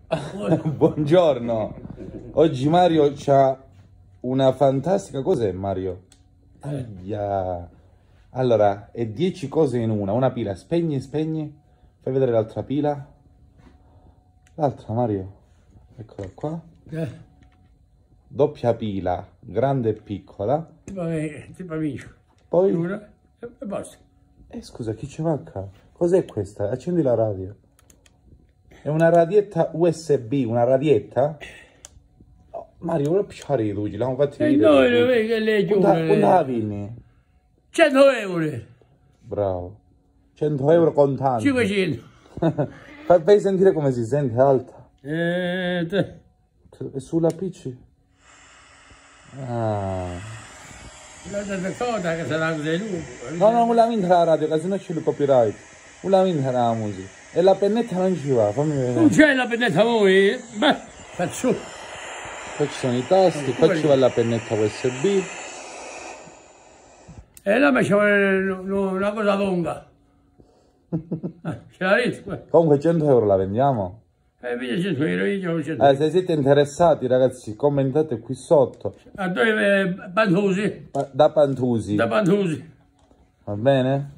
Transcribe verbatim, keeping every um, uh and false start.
Buongiorno. Oggi Mario c'ha una fantastica... Cos'è Mario? Aia. Allora, è dieci cose in una. Una pila. Spegni, spegni. Fai vedere l'altra pila. L'altra, Mario. Eccola qua. Eh. Doppia pila, grande e piccola. Vabbè, tipo amico. Poi... Una e basta. Eh, scusa, chi ci manca? Cos'è questa? Accendi la radio. È una radietta U S B, una radietta? Oh, Mario, non piacere le luci, l'abbiamo fatto E vedere. noi lo vedi che lei Quanto giù. la vinni? cento euro. Bravo. cento euro contanti. cinquecento. Fai, fai sentire come si sente alta. Eh, te. E sulla P C? Ah. La cosa che sarà così lui. No, no, non la vinta la radio, che sennò c'è il copyright. Non la vinta la musica. E la pennetta non ci va, fammi vedere. Non c'è la pennetta voi? Beh, faccio. Qua ci sono i tasti, qua ci va la pennetta U S B. E là c'è una cosa lunga. Eh, ce l'ha visto? Comunque cento euro la vendiamo? E invece cento euro io cento. Eh, se siete interessati ragazzi commentate qui sotto. A dove Pantusi? Pa- da Pantusi. Da Pantusi. Va bene?